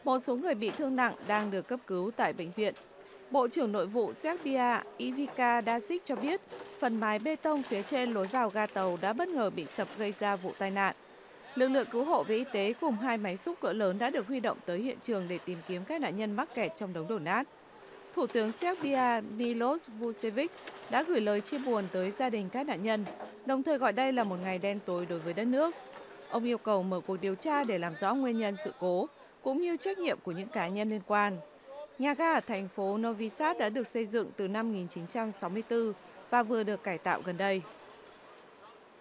Một số người bị thương nặng đang được cấp cứu tại bệnh viện. Bộ trưởng Nội vụ Serbia Ivica Dačić cho biết phần mái bê tông phía trên lối vào ga tàu đã bất ngờ bị sập gây ra vụ tai nạn. Lực lượng cứu hộ và y tế cùng hai máy xúc cỡ lớn đã được huy động tới hiện trường để tìm kiếm các nạn nhân mắc kẹt trong đống đổ nát. Thủ tướng Serbia Milos Vučević đã gửi lời chia buồn tới gia đình các nạn nhân, đồng thời gọi đây là một ngày đen tối đối với đất nước. Ông yêu cầu mở cuộc điều tra để làm rõ nguyên nhân sự cố, cũng như trách nhiệm của những cá nhân liên quan. Nhà ga ở thành phố Novi Sad đã được xây dựng từ năm 1964 và vừa được cải tạo gần đây.